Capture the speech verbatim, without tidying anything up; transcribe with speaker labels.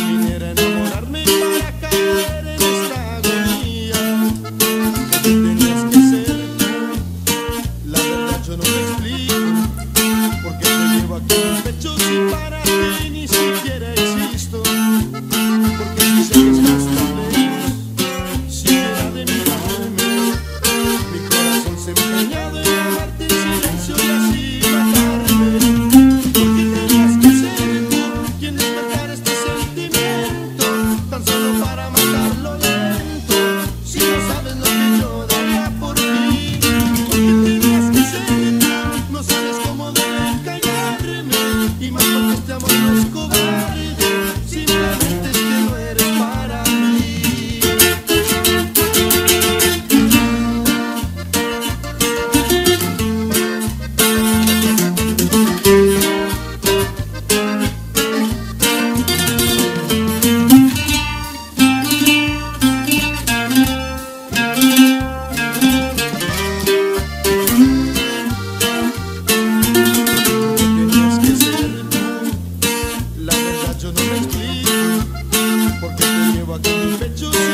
Speaker 1: viniera a enamorarme para caer en esta agonía. ¿Qué tenías que ser tú? La verdad yo no me explico, porque te llevo aquí en mis pechos y para ti ni siquiera existo. Porque si sé que estás tan lejos, siquiera de mirarme, mi corazón se empeña de amarte en silencio y así matarme. Porque tenías que ser tú quien despertara este sentimiento, tan solo para matarlo lento, si no sabes lo que yo daría por ti. Porque tenías que ser tú, no sabes cómo debe engañarme, y más porque este amor no es cobarde, simplemente es que no eres para mí. Tenías que ser tú, la verdad yo no me explico, porque te llevo aquí en mis pechos